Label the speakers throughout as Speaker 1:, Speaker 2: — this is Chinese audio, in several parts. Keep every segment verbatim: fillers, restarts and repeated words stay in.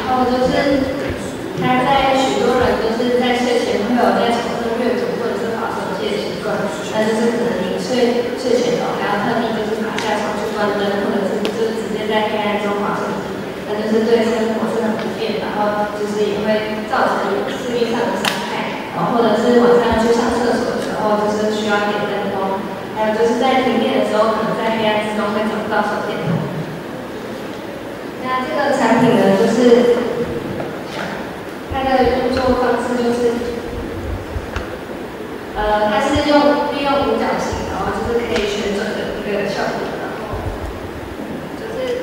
Speaker 1: 后就是他在许多人就是在睡前会有在从事阅读或者是划手机的习惯，那就是可能你睡睡前哦还要特地就是爬下床去关灯，或者是就直接在黑暗中划手机，那就是对生活是很不便，然后就是也会造成视力上的伤害，然后或者是晚上去上厕所的时候就是需要点灯光，还有就是在停电的时候可能在黑暗之中会找不到手电筒。那这个产品呢，就是它的运作方式就是，呃，它是用利用五角形，然后就是可以旋转的一个效果，然后就是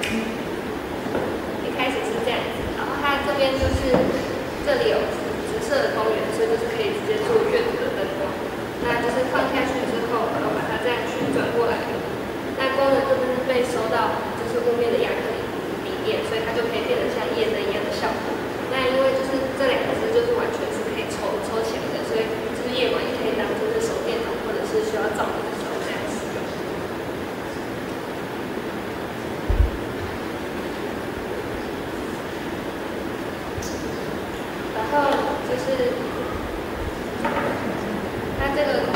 Speaker 1: 一开始是这样子，然后它这边就是这里有直射的光源，所以就是可以直接做阅读的灯光。那就是放下去之后，然后把它这样旋转过来，那功能就是被收到就是雾面的亚克力。所以它就可以变得像夜灯一样的效果。那因为就是这两个字就是完全是可以抽抽起来的，所以就是夜晚也可以当就是手电筒或者是需要照明的时候这样使用。然后就是它这个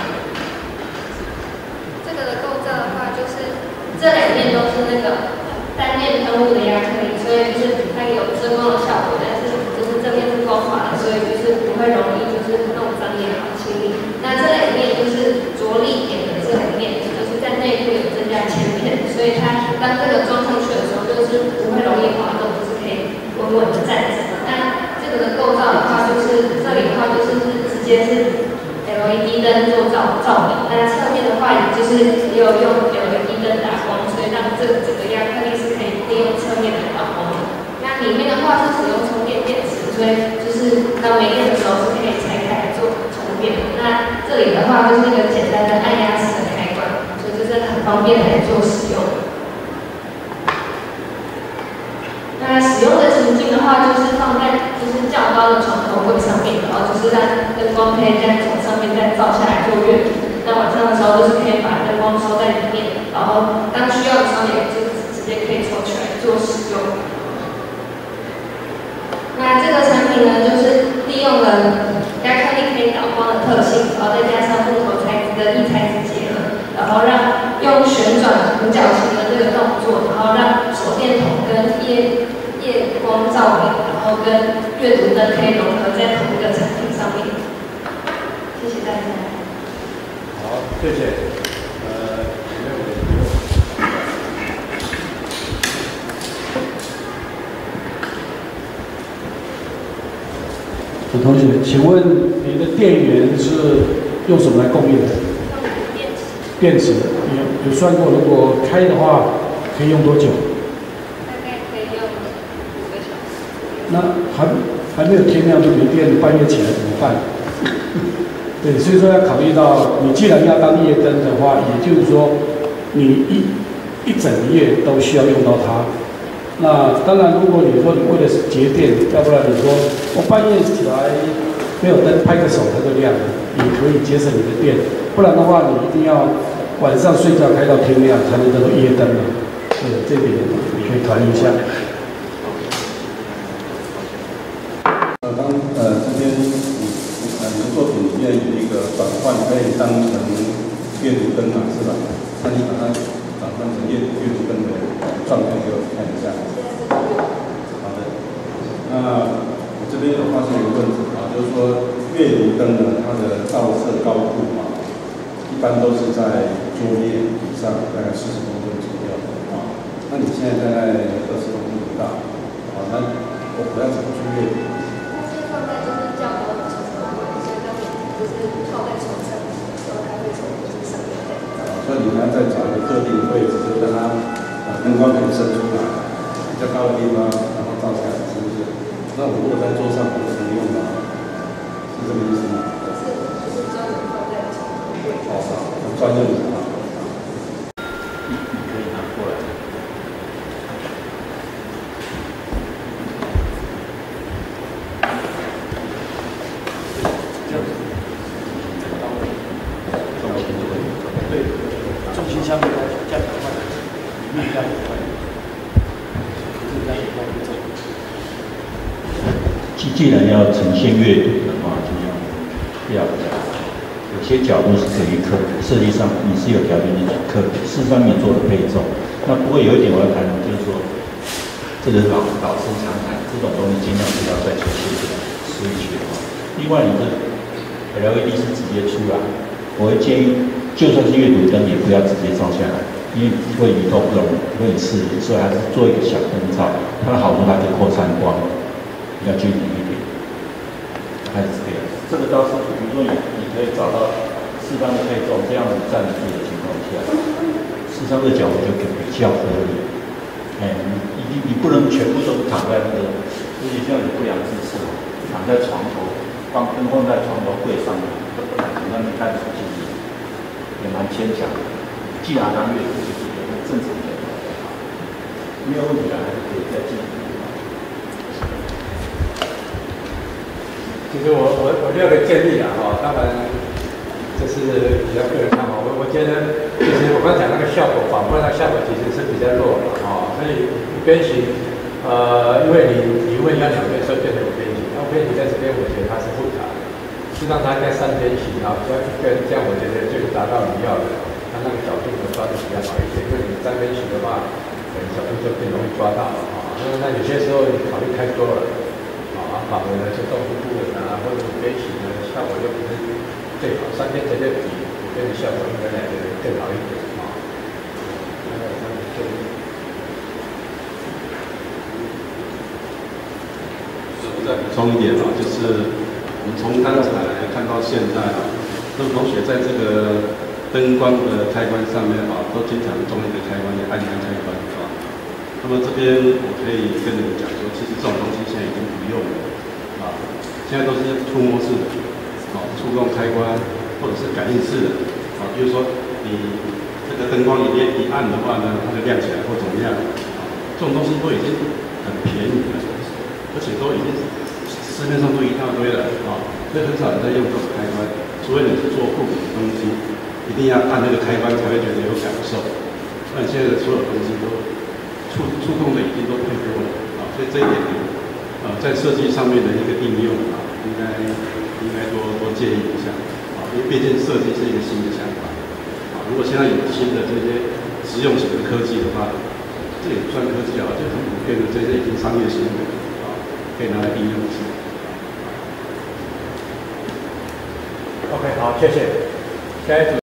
Speaker 1: 这个的构造的话，就是这两面都是那个单面喷雾的亚克力，所以就是它有遮光的效果，但是就是这面是光滑的，所以就是不会容易就是那种脏也好清理。那这两面就是着力点的这两面，就是在内部有增加铅片，所以它当这个装上去的时候，就是不会容易滑动，就是可以稳稳的站着。那这个的构造的话，就是这里的话就是直接是 L E D 灯做照照明，那侧面的话也就是也有用 L E D 灯打光，所以让这整个亚克力是可以利用侧面来导光的。那里面的话是使用充电电池，所以就是当没电的时候是可以拆开来做充电的。那这里的话就是一个简单的按压式的开关，所以就是很方便来做使用。那使用的情境的话，就是放在就是较高的床头柜上面，然后就是让灯光可以在从上面再照下来做阅读。那晚上的时候就是可以把灯光收在里面，然后当需要的时候也就直接可以抽起来做使用。那这个产品呢，就是利用了亚克力可以导光的特性，然后再加上木头材质跟异材质结合，然后让用旋转五角形的这个动作，然后让手电筒跟夜夜光照明，然后跟阅读灯可以融合在同一个产品上面。谢谢大家。
Speaker 2: 好，谢谢。呃，没有问题。陈同学，请问你的电源是用什么来供应的？
Speaker 1: 电池。
Speaker 2: 电池有有算过，如果开的话可以用多久？
Speaker 1: 大概可以用五个小时。
Speaker 2: 那还还没有天亮就没电，半夜起来怎么办？对，所以说要考虑到，你既然要当夜灯的话，也就是说，你一一整夜都需要用到它。那当然，如果你说你为了节电，要不然你说我半夜起来没有灯，拍个手它就亮了，也可以节省你的电。不然的话，你一定要晚上睡觉开到天亮才能叫做夜灯嘛。对，这点你可以考虑一下。
Speaker 3: 呃，当呃这边呃你的作品里面有一个转换可以当成阅读灯嘛，是吧？那你把它转换成阅阅读灯的状态给我看一下。好的。那我这边有发现一个问题啊，就是说阅读灯呢，它的照射高度啊，一般都是在桌面以上，大概四十公分左右啊。那你现在大概二十公分不到，啊，那我我要怎么去阅读？
Speaker 1: 放在就是较高的床上，所以当你就是靠在床上的时候，它会从就是上面再照。
Speaker 3: 所以你要再找一个特定的位置，就让它呃灯光可以伸出来，比较高的地方，然后照下来，是不是？那我如果在桌上，我就能用吗？是这个意思吗？
Speaker 1: 是，就是专门放在床头柜。
Speaker 3: 哦，很专业的啊。
Speaker 4: 你可以拿过来。
Speaker 2: 对，重心相对来说这样比较快，力量也快，这样也快不走。
Speaker 4: 既既然要呈现阅读的话，就要要有些角度是可以可设计上你是有条件去可事实上你做的配重。那不过有一点我要谈的就是说，这个老老师常谈这种东西尽量不要再出现失去的话。另外，你这 L E D 是直接出来，我会建议就算是阅读灯也不要直接照下来，因为会鱼头不容易刺眼，所以还是做一个小灯罩。它的好处它可以扩散光，比较均匀一点。还是这样，这个倒是比如说你你可以找到适当的配重，这样子站得住的情况下，事实上这个角度就比较合理。哎，你你你不能全部都躺在那个，尤其像你不良姿势，躺在床头，放灯放在床头柜上面，那你看出去也蛮牵强的。既然当阅读就是一个正常的，没有问题啊，还是可以再进步。
Speaker 5: 其实我我我六个建议啊，哈，当然这是比较个人看法。我我觉得，其实我刚讲那个效果，反过来效果其实是比较弱的啊，所以边形，呃，因为你你问要两边，所以变成五边形。那五边形在这边，我觉得它是复杂的，实际上它应该三边形啊，这样一根，这样我觉得就达到你要的，它那个角度的抓的比较好一点。因为你三边形的话，可能角度就更容易抓到了啊。那那有些时候你考虑太多了。啊，反而呢，就动物部位啊，或者五边形呢，效果又不是最好。三边绝对比五边的效果应该来的更好一点啊。那个他们就
Speaker 3: 我再补充一点啊，就是我们从刚才看到现在啊，那么同学在这个灯光的开关上面啊，都经常装一个开关，也按一按开关啊。那么这边我可以跟你们讲说，其实这种东西现在已经不用了啊，现在都是触摸式的，啊，触动开关或者是感应式的，啊，就是说你这个灯光里面一按的话呢，它就亮起来或怎么样，啊，这种东西都已经很便宜了，而且都已经市面上都一大堆了啊，所以很少人在用这种开关，除非你是做复古的东西，一定要按那个开关才会觉得有感受，那你现在的所有东西都。触触控的已经都太多了啊，所以这一点呢，呃，在设计上面的一个应用啊，应该应该多多建议一下啊，因为毕竟设计是一个新的想法啊。如果现在有新的这些实用型的科技的话，这也不算科技啊，就很普遍的这些已经商业行为啊，可以拿来应用一下。
Speaker 5: OK， 好，谢谢。下一组。